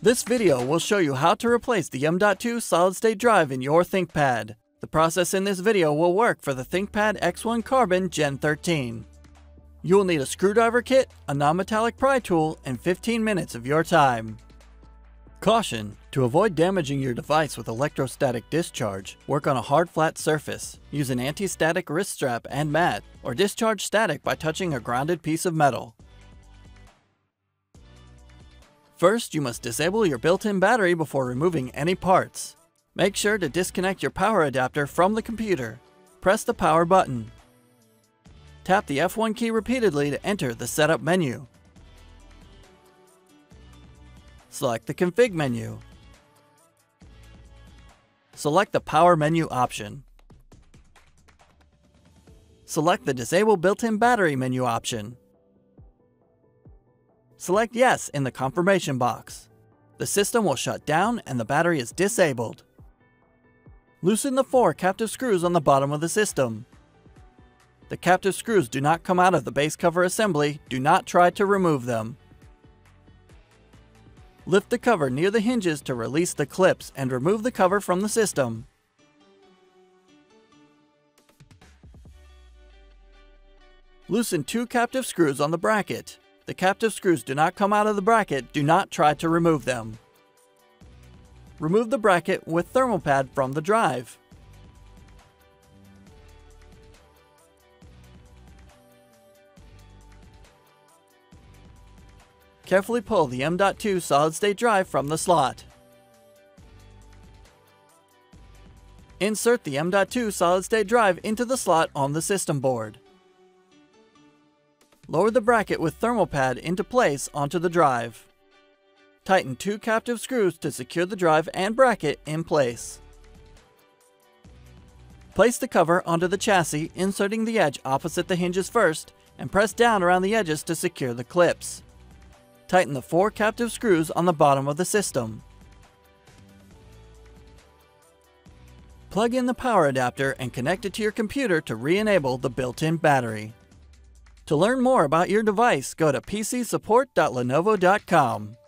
This video will show you how to replace the M.2 solid-state drive in your ThinkPad. The process in this video will work for the ThinkPad X1 Carbon Gen 13. You will need a screwdriver kit, a non-metallic pry tool, and 15 minutes of your time. Caution: to avoid damaging your device with electrostatic discharge, work on a hard flat surface. Use an anti-static wrist strap and mat, or discharge static by touching a grounded piece of metal. First, you must disable your built-in battery before removing any parts. Make sure to disconnect your power adapter from the computer. Press the power button. Tap the F1 key repeatedly to enter the Setup menu. Select the Config menu. Select the Power menu option. Select the Disable Built-in Battery menu option. Select Yes in the confirmation box. The system will shut down and the battery is disabled. Loosen the 4 captive screws on the bottom of the system. The captive screws do not come out of the base cover assembly. Do not try to remove them. Lift the cover near the hinges to release the clips and remove the cover from the system. Loosen 2 captive screws on the bracket. The captive screws do not come out of the bracket. Do not try to remove them. Remove the bracket with thermal pad from the drive. Carefully pull the M.2 solid-state drive from the slot. Insert the M.2 solid-state drive into the slot on the system board. Lower the bracket with thermal pad into place onto the drive. Tighten 2 captive screws to secure the drive and bracket in place. Place the cover onto the chassis, inserting the edge opposite the hinges first, and press down around the edges to secure the clips. Tighten the 4 captive screws on the bottom of the system. Plug in the power adapter and connect it to your computer to re-enable the built-in battery. To learn more about your device, go to pcsupport.lenovo.com.